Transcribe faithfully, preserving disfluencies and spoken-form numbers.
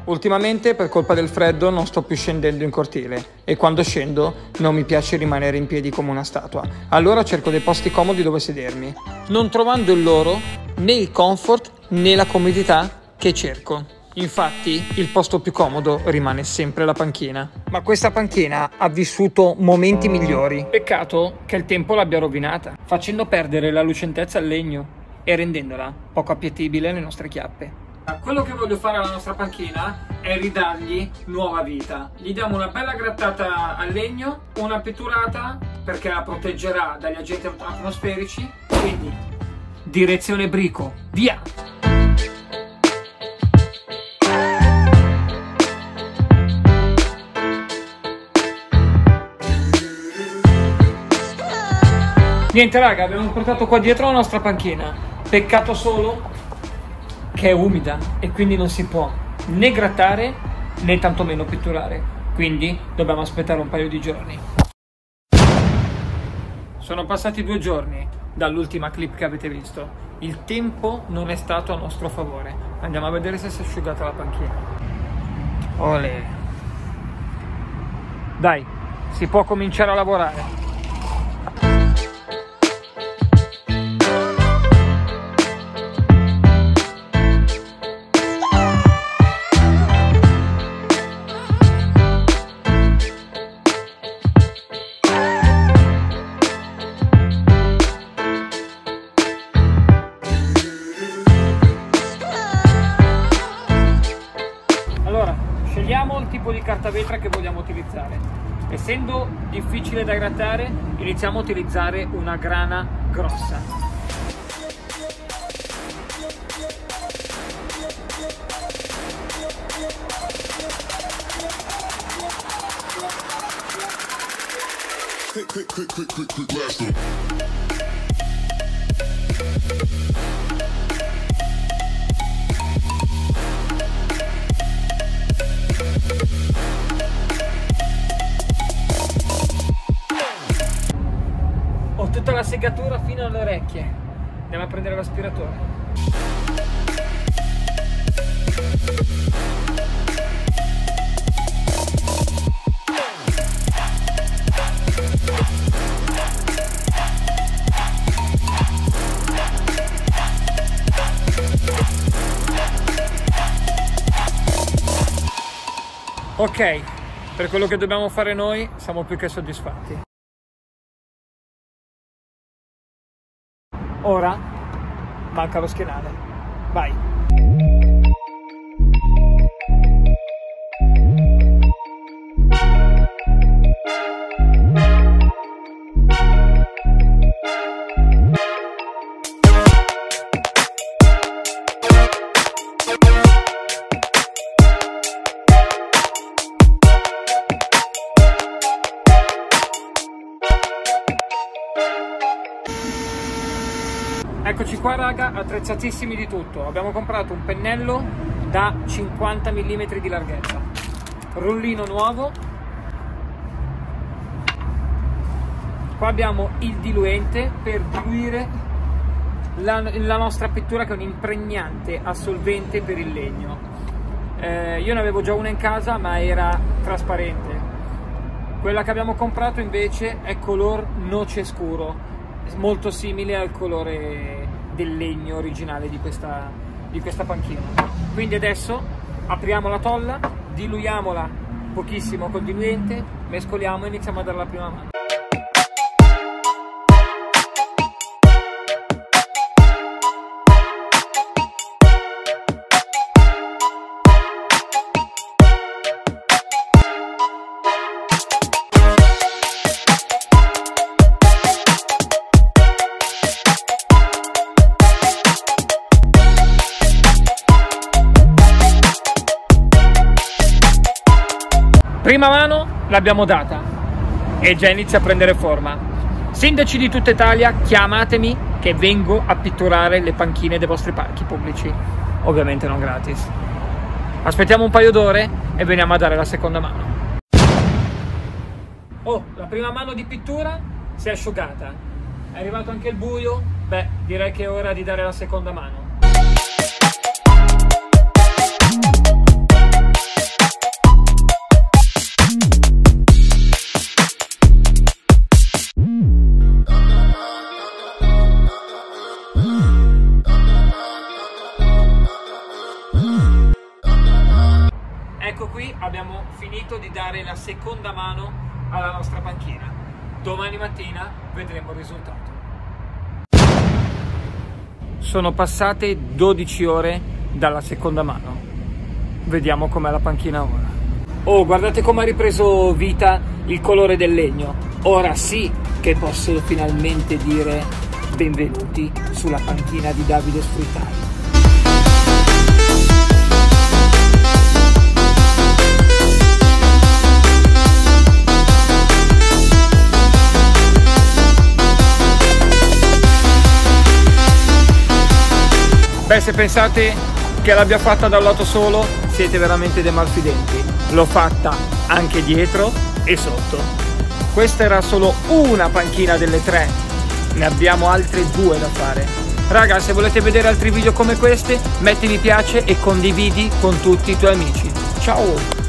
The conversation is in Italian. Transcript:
Ultimamente per colpa del freddo non sto più scendendo in cortile e quando scendo non mi piace rimanere in piedi come una statua. Allora cerco dei posti comodi dove sedermi, non trovando il loro né il comfort né la comodità che cerco. Infatti il posto più comodo rimane sempre la panchina. Ma questa panchina ha vissuto momenti migliori. Peccato che il tempo l'abbia rovinata, facendo perdere la lucentezza al legno e rendendola poco appetibile alle nostre chiappe. Quello che voglio fare alla nostra panchina è ridargli nuova vita. Gli diamo una bella grattata al legno, una pitturata perché la proteggerà dagli agenti atmosferici. Quindi direzione Brico, via! Niente raga, abbiamo portato qua dietro la nostra panchina. Peccato solo che è umida e quindi non si può né grattare né tantomeno pitturare. Quindi dobbiamo aspettare un paio di giorni. Sono passati due giorni dall'ultima clip che avete visto. Il tempo non è stato a nostro favore. Andiamo a vedere se si è asciugata la panchina. Olè. Dai, si può cominciare a lavorare. Scegliamo il tipo di carta vetra che vogliamo utilizzare. Essendo difficile da grattare, iniziamo a utilizzare una grana grossa. Quick, quick, quick, quick, quick, quick, blast them. Ho tutta la segatura fino alle orecchie. Andiamo a prendere l'aspiratore. Ok, per quello che dobbiamo fare noi siamo più che soddisfatti. Ora manca lo schienale. Vai! Eccoci qua raga, attrezzatissimi di tutto. Abbiamo comprato un pennello da cinquanta millimetri di larghezza, rullino nuovo. Qua abbiamo il diluente per diluire la, la nostra pittura, che è un impregnante assolvente per il legno. Eh, io ne avevo già una in casa ma era trasparente. Quella che abbiamo comprato invece è color noce scuro, molto simile al colore del legno originale di questa, di questa panchina. Quindi adesso apriamo la tolla, diluiamola pochissimo col diluente, mescoliamo e iniziamo a dare la prima mano. Prima mano l'abbiamo data e già inizia a prendere forma. Sindaci di tutta Italia, chiamatemi che vengo a pitturare le panchine dei vostri parchi pubblici, ovviamente non gratis. Aspettiamo un paio d'ore e veniamo a dare la seconda mano. Oh, la prima mano di pittura si è asciugata, è arrivato anche il buio. Beh, direi che è ora di dare la seconda mano. Ecco qui, abbiamo finito di dare la seconda mano alla nostra panchina. Domani mattina vedremo il risultato. Sono passate dodici ore dalla seconda mano. Vediamo com'è la panchina ora. Oh, guardate come ha ripreso vita il colore del legno. Ora sì che posso finalmente dire benvenuti sulla panchina di Davide Sfruttari. Beh, se pensate che l'abbia fatta da un lato solo, siete veramente dei malfidenti. L'ho fatta anche dietro e sotto. Questa era solo una panchina delle tre, ne abbiamo altre due da fare. Raga, se volete vedere altri video come questi, metti mi piace e condividi con tutti i tuoi amici. Ciao!